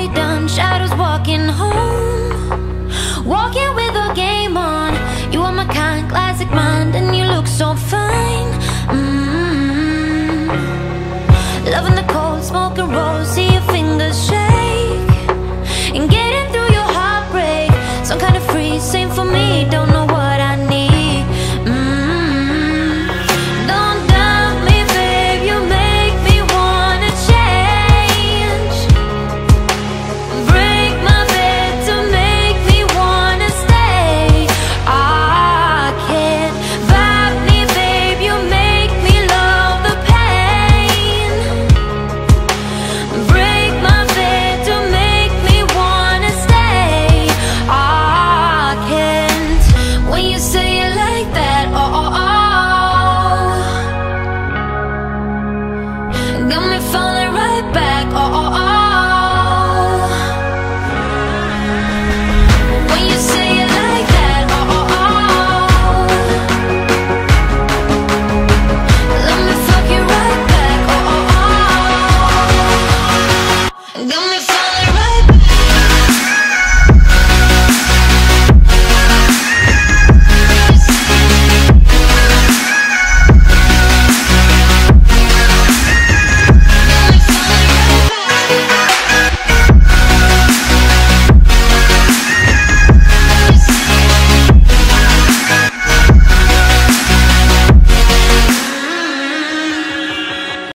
party done, shadows walking home, walking with a game on. You are my kind, classic mind, and you look so fine. Loving the cold, smoking rose.